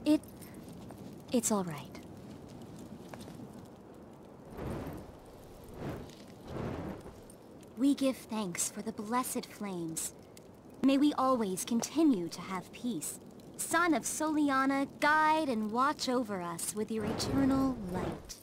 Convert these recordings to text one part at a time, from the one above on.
It... it's all right. We give thanks for the blessed flames. May we always continue to have peace. Son of Soleanna, guide and watch over us with your eternal light.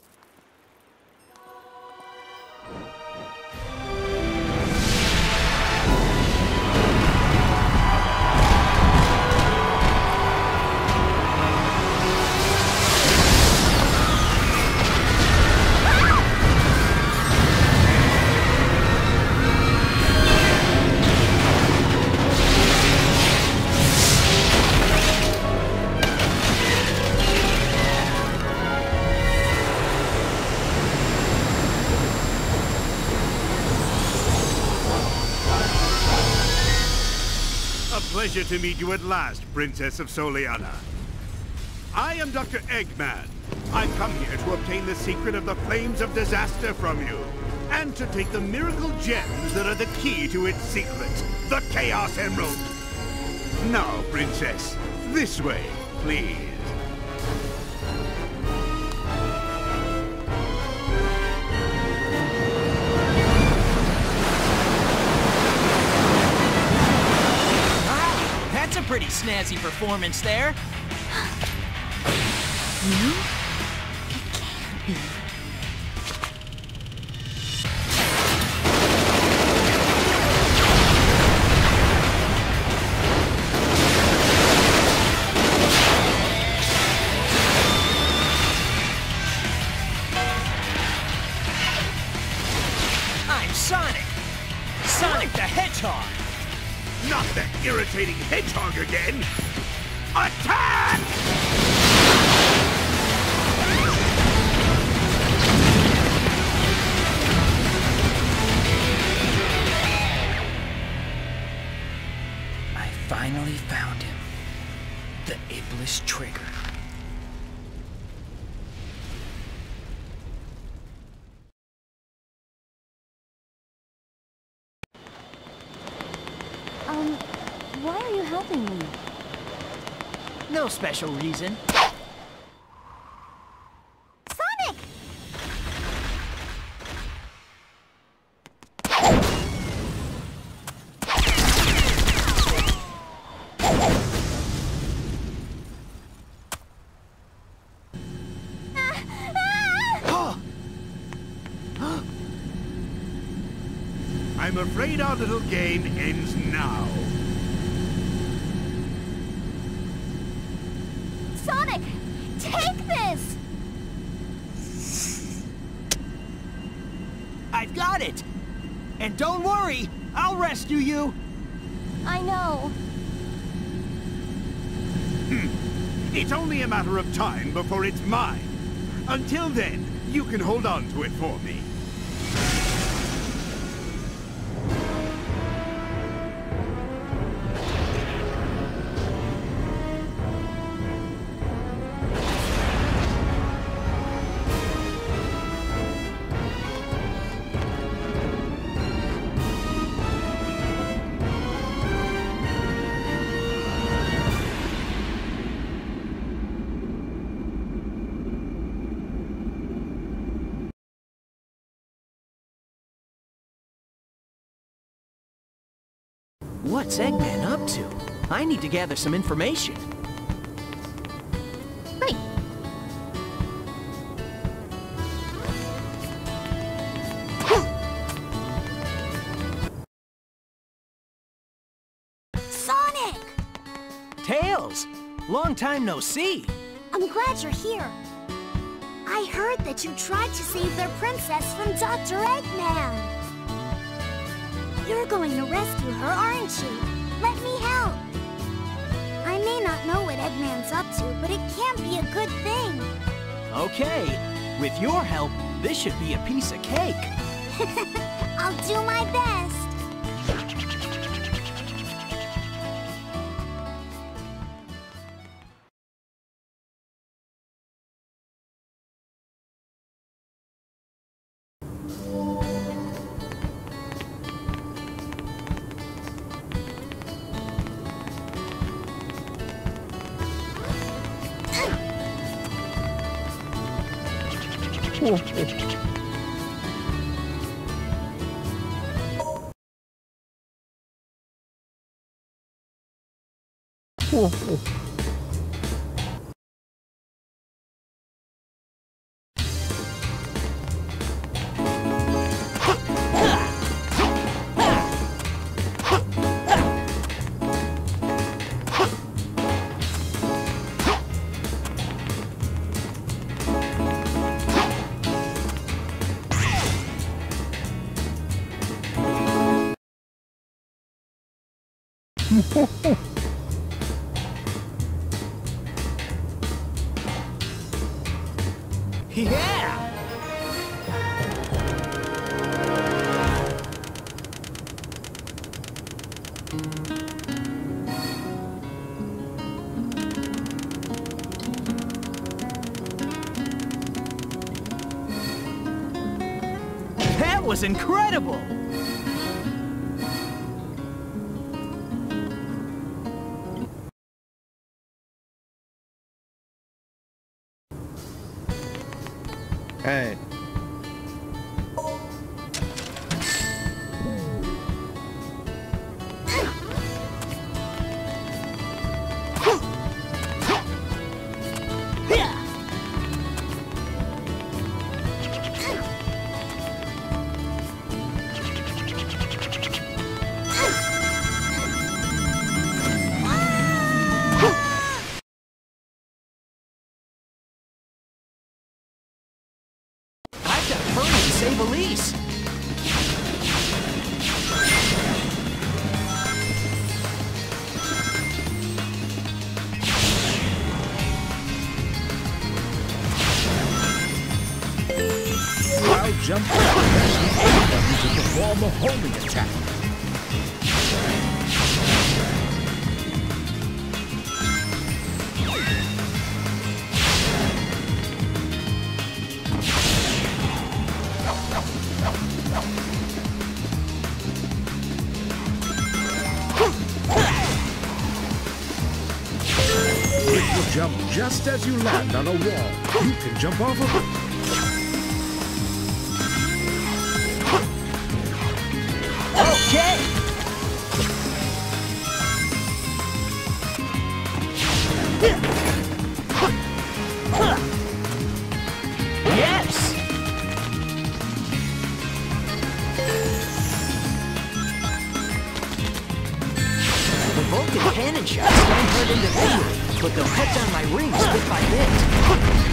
Pleasure to meet you at last, Princess of Soleanna. I am Dr. Eggman. I've come here to obtain the secret of the Flames of Disaster from you, and to take the miracle gems that are the key to its secret, the Chaos Emerald. Now, Princess, this way, please. Pretty snazzy performance there. You? It can't be. I'm Sonic! Sonic the Hedgehog! Not that irritating hedgehog again! Attack! I finally found him. The Iblis Trigger. Why are you helping me? No special reason. Sonic! I'm afraid our little game ends now. Sonic! Take this! I've got it! And don't worry, I'll rescue you! I know. It's only a matter of time before it's mine. Until then, you can hold on to it for me. What's Eggman up to? I need to gather some information. Right. Sonic! Tails! Long time no see. I'm glad you're here. I heard that you tried to save their princess from Dr. Eggman. You're going to rescue her, aren't you? Let me help. I may not know what Eggman's up to, but it can be a good thing. Okay. With your help, this should be a piece of cake. I'll do my best. Yeah! That was incredible! Hey. Save Elise! While jumping, press the A button to perform a homing attack. It will jump just as you land on a wall. You can jump off of it. Okay! Yes! The Vulcan cannon shots don't hurt individually, but they'll cut down my rings bit by bit.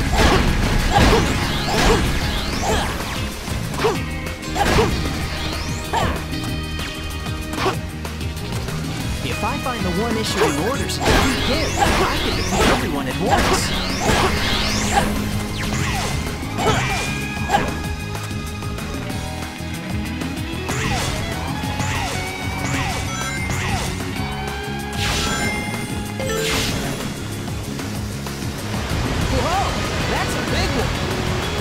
If I find the one issuing orders and defeat him, I can defeat everyone at once. Whoa, that's a big one.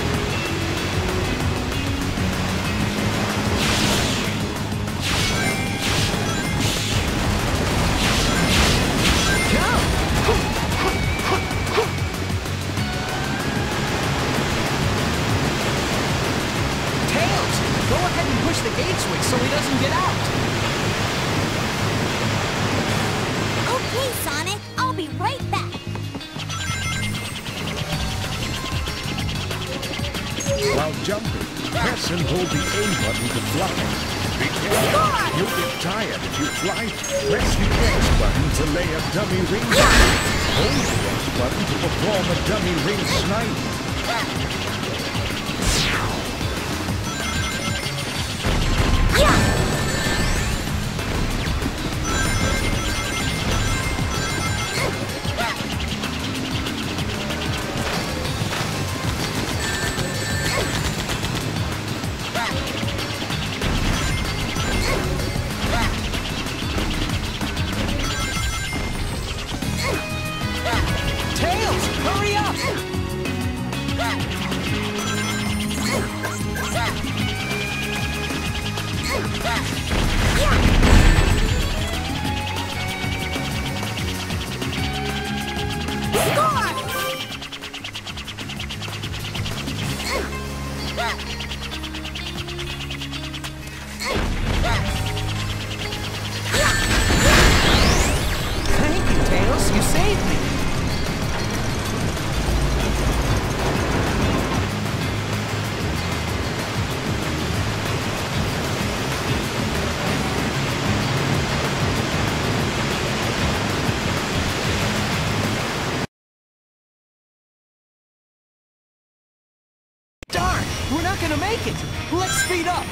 Go ahead and push the gate switch so he doesn't get out. Okay, Sonic. I'll be right back. While jumping, press and hold the A button to fly. Be careful. You'll get tired if you fly. Press the X button to lay a dummy ring. Hold the X button to perform a dummy ring snipe. Tails, hurry up! not gonna make it. Let's speed up.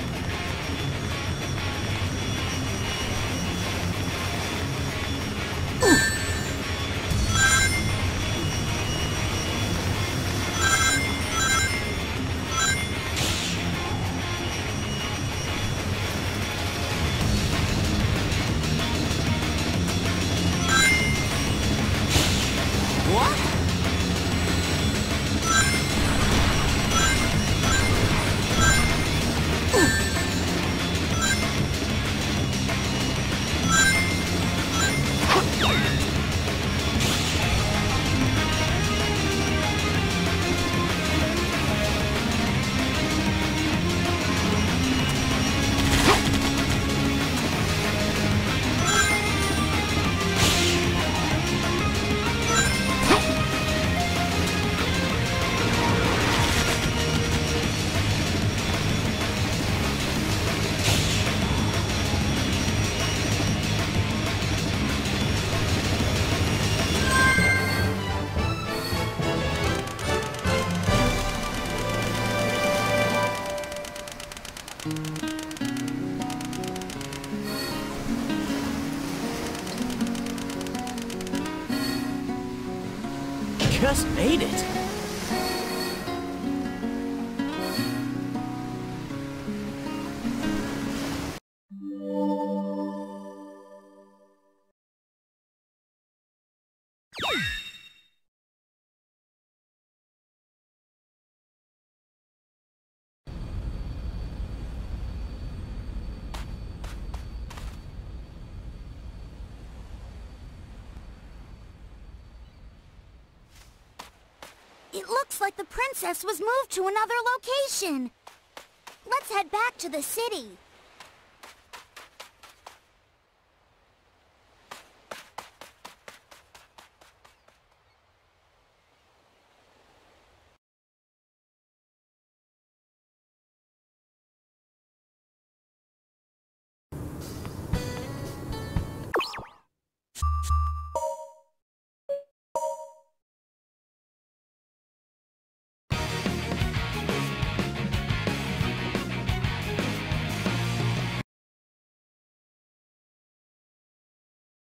Just made it. It looks like the princess was moved to another location. Let's head back to the city.